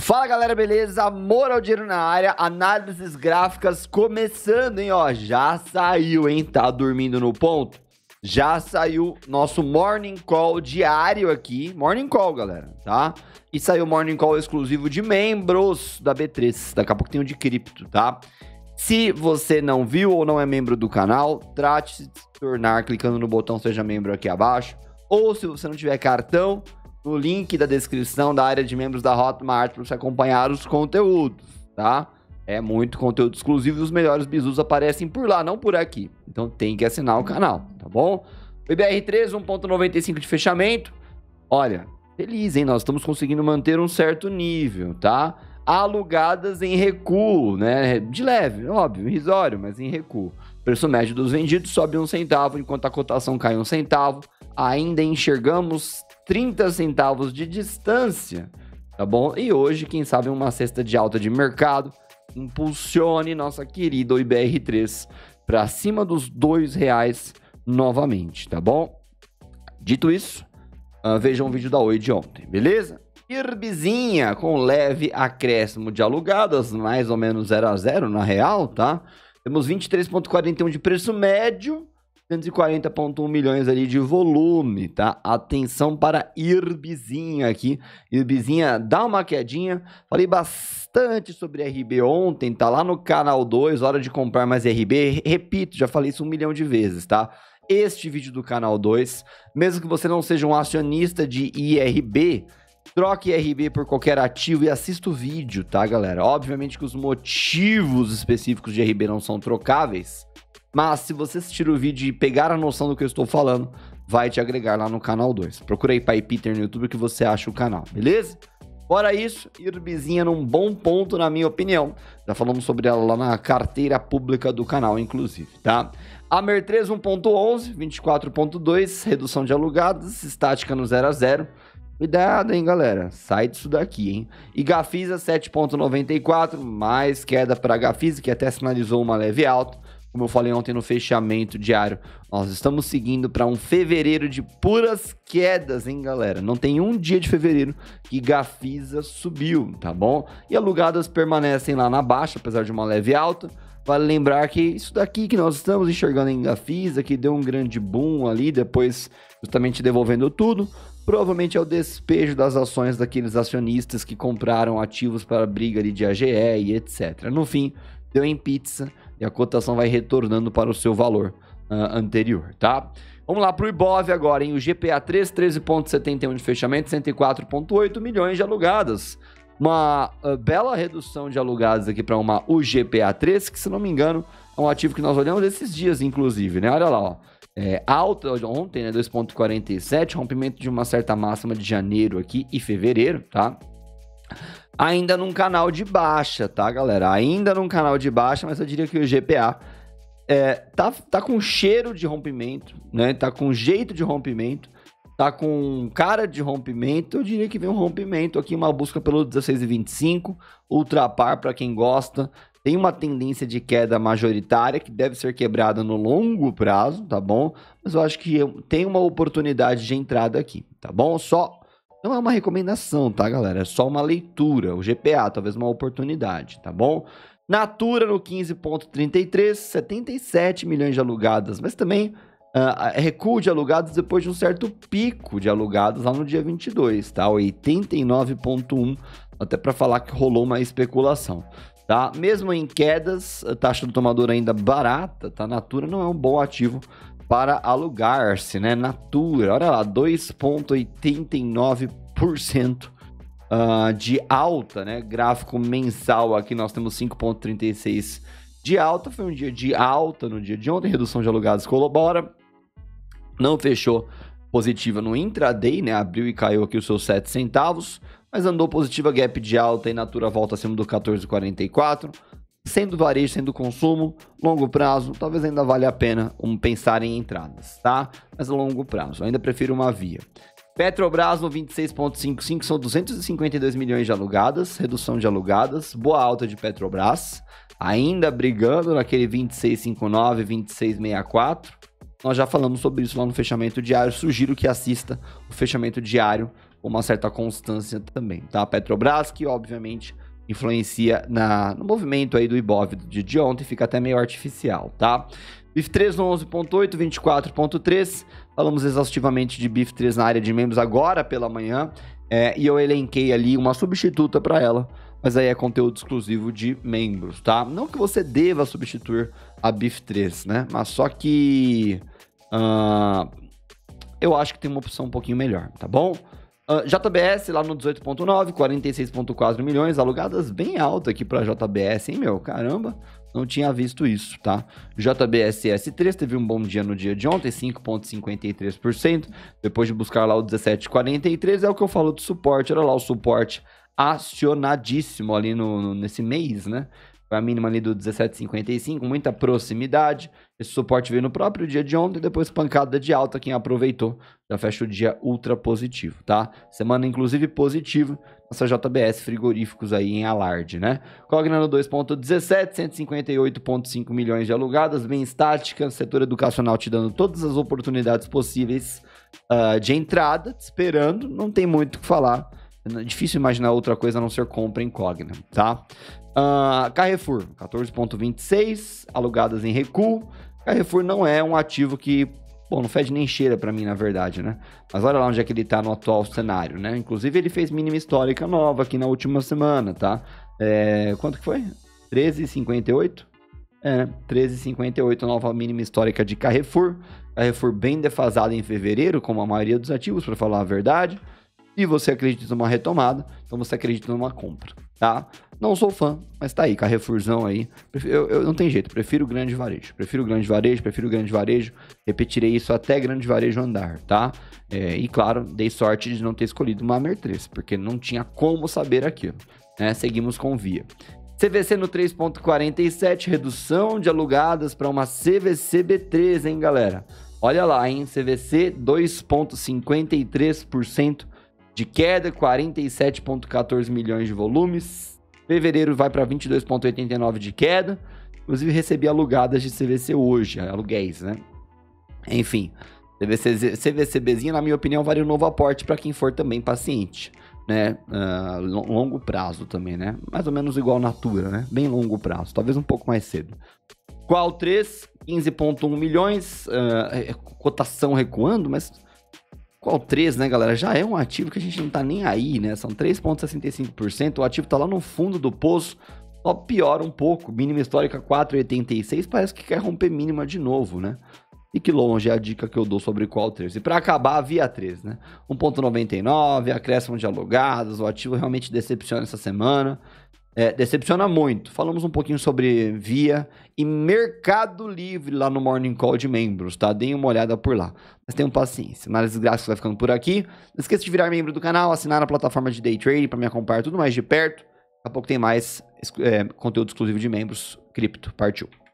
Fala galera, beleza? Amor ao dinheiro na área, análises gráficas começando, hein, ó, já saiu, hein, tá dormindo no ponto? Já saiu nosso Morning Call diário aqui, Morning Call, galera, tá? E saiu Morning Call exclusivo de membros da B3, daqui a pouco tem o de cripto, tá? Se você não viu ou não é membro do canal, trate de se tornar clicando no botão Seja Membro aqui abaixo, ou se você não tiver cartão, no link da descrição da área de membros da Hotmart para você acompanhar os conteúdos, tá? É muito conteúdo exclusivo e os melhores bizus aparecem por lá, não por aqui. Então tem que assinar o canal, tá bom? BBR3, 1,95 de fechamento. Olha, feliz, hein? Nós estamos conseguindo manter um certo nível, tá? Alugadas em recuo, né? De leve, óbvio, irrisório, mas em recuo. Preço médio dos vendidos sobe 1 centavo, enquanto a cotação cai 1 centavo. Ainda enxergamos 30 centavos de distância, tá bom? E hoje, quem sabe, uma cesta de alta de mercado impulsione nossa querida IBR3 para cima dos R$2 novamente, tá bom? Dito isso, vejam o vídeo da Oi de ontem, beleza? IRBzinha com leve acréscimo de alugadas, mais ou menos 0 a 0 na real, tá? Temos 23,41 de preço médio, 140,1 milhões ali de volume, tá? Atenção para IRBzinha aqui. IRBzinha dá uma quedinha. Falei bastante sobre RB ontem, tá lá no canal 2, hora de comprar mais RB. Repito, já falei isso 1 milhão de vezes, tá? Este vídeo do canal 2, mesmo que você não seja um acionista de IRB, troque RB por qualquer ativo e assista o vídeo, tá, galera? Obviamente que os motivos específicos de RB não são trocáveis, mas se você assistir o vídeo e pegar a noção do que eu estou falando, vai te agregar lá no canal 2. Procura aí Pai Peter no YouTube que você acha o canal, beleza? Fora isso, IRBzinha num bom ponto, na minha opinião. Já falamos sobre ela lá na carteira pública do canal, inclusive, tá? Amer3 1.11, 24.2, redução de alugados, estática no 0 a 0. Cuidado, hein, galera. Sai disso daqui, hein? E Gafisa 7.94, mais queda para Gafisa, que até sinalizou uma leve alta. Como eu falei ontem no fechamento diário, nós estamos seguindo para um fevereiro de puras quedas, hein, galera? Não tem um dia de fevereiro que Gafisa subiu, tá bom? E alugadas permanecem lá na baixa, apesar de uma leve alta. Vale lembrar que isso daqui que nós estamos enxergando em Gafisa, que deu um grande boom ali, depois justamente devolvendo tudo, provavelmente é o despejo das ações daqueles acionistas que compraram ativos para a briga ali de AGE e etc. No fim, deu em pizza e a cotação vai retornando para o seu valor anterior, tá? Vamos lá para o Ibov agora, hein? O GPA3, 13,71 de fechamento, 104,8 milhões de alugadas. Uma bela redução de alugados aqui para uma UGPA3, que se não me engano é um ativo que nós olhamos esses dias, inclusive, né? Olha lá, ó. Alta ontem, né? 2,47, rompimento de uma certa máxima de janeiro aqui e fevereiro, tá? Ainda num canal de baixa, tá, galera? Ainda num canal de baixa, mas eu diria que o GPA tá com cheiro de rompimento, né? Tá com jeito de rompimento, tá com cara de rompimento. Eu diria que vem um rompimento aqui, uma busca pelo 16,25, ultrapar para quem gosta. Tem uma tendência de queda majoritária que deve ser quebrada no longo prazo, tá bom? Mas eu acho que tem uma oportunidade de entrada aqui, tá bom? Não é uma recomendação, tá, galera? É só uma leitura. O GPA, talvez uma oportunidade, tá bom? Natura no 15,33, 77 milhões de alugadas, mas também recuo de alugados depois de um certo pico de alugados lá no dia 22, tá? 89,1, até para falar que rolou uma especulação, tá? Mesmo em quedas, a taxa do tomador ainda barata, tá? Natura não é um bom ativo para alugar-se, né? Natura, olha lá, 2,89% de alta, né? Gráfico mensal aqui nós temos 5,36 de alta. Foi um dia de alta no dia de ontem, redução de alugados colabora. Não fechou positiva no intraday, né? Abriu e caiu aqui os seus 7 centavos, mas andou positiva, gap de alta e Natura volta acima do 14,44. Sendo varejo, sendo consumo, longo prazo, talvez ainda valha a pena pensar em entradas, tá? Mas a longo prazo, ainda prefiro uma via. Petrobras no 26,55, são 252 milhões de alugadas, redução de alugadas, boa alta de Petrobras, ainda brigando naquele 26,59, 26,64. Nós já falamos sobre isso lá no fechamento diário, sugiro que assista o fechamento diário com uma certa constância também, tá? A Petrobras, que obviamente influencia no movimento aí do Ibov do dia de ontem, fica até meio artificial, tá? BIF3 no 11.8, 24.3, falamos exaustivamente de BIF3 na área de membros agora pela manhã, e eu elenquei ali uma substituta para ela, mas aí é conteúdo exclusivo de membros, tá? Não que você deva substituir a BIF3, né? Mas só que eu acho que tem uma opção um pouquinho melhor, tá bom? JBS lá no 18.9, 46.4 milhões, alugadas bem alto aqui para JBS, hein, meu? Caramba, não tinha visto isso, tá? JBS S3 teve um bom dia no dia de ontem, 5.53%, depois de buscar lá o 17.43, é o que eu falo de suporte, olha lá o suporte acionadíssimo ali nesse mês, né? Foi a mínima ali do 17,55, muita proximidade. Esse suporte veio no próprio dia de ontem, depois pancada de alta. Quem aproveitou já fecha o dia ultra positivo, tá? Semana inclusive positiva, nossa JBS frigoríficos aí em alarde, né? Cogna no 2,17, 158,5 milhões de alugadas, bem estática, setor educacional te dando todas as oportunidades possíveis de entrada, te esperando, não tem muito o que falar. É difícil imaginar outra coisa a não ser compra em Cogna, tá? Carrefour, 14,26, alugadas em recuo. Carrefour não é um ativo que, bom, não fede nem cheira pra mim, na verdade, né? Mas olha lá onde é que ele tá no atual cenário, né? Inclusive, ele fez mínima histórica nova aqui na última semana, tá? Quanto que foi? 13,58? 13,58, nova mínima histórica de Carrefour. Carrefour bem defasado em fevereiro, como a maioria dos ativos, para falar a verdade. E você acredita numa retomada, então você acredita numa compra, tá? Não sou fã, mas tá aí, Carrefourzão aí. Eu não tem jeito, prefiro grande varejo. Prefiro grande varejo. Repetirei isso até grande varejo andar, tá? E claro, dei sorte de não ter escolhido uma Amer 3, porque não tinha como saber aquilo, né? Seguimos com Via. CVC no 3,47, redução de alugadas para uma CVC B3, hein, galera? Olha lá, hein? CVC 2,53%. De queda, 47,14 milhões de volumes. Fevereiro vai para 22,89 de queda. Inclusive, recebi alugadas de CVC hoje, aluguéis, né? Enfim, CVCBzinha, na minha opinião, vale um novo aporte para quem for também paciente, né? Longo prazo também, né? Mais ou menos igual Natura, né? Bem longo prazo, talvez um pouco mais cedo. Qual 3, 15,1 milhões, cotação recuando, mas... Qual 3, né, galera? Já é um ativo que a gente não tá nem aí, né? São 3,65%. O ativo tá lá no fundo do poço. Só piora um pouco. Mínima histórica 4,86. Parece que quer romper mínima de novo, né? Fique longe é a dica que eu dou sobre qual 3. E para acabar, a Via 3, né? 1,99, acréscimo de alugados. O ativo realmente decepciona essa semana. Decepciona muito. Falamos um pouquinho sobre Via e Mercado Livre lá no Morning Call de membros, tá? Deem uma olhada por lá. Mas tenham paciência. Análise gráfica vai ficando por aqui. Não esqueça de virar membro do canal, assinar a plataforma de Day Trade para me acompanhar tudo mais de perto. Daqui a pouco tem mais conteúdo exclusivo de membros. Cripto, partiu.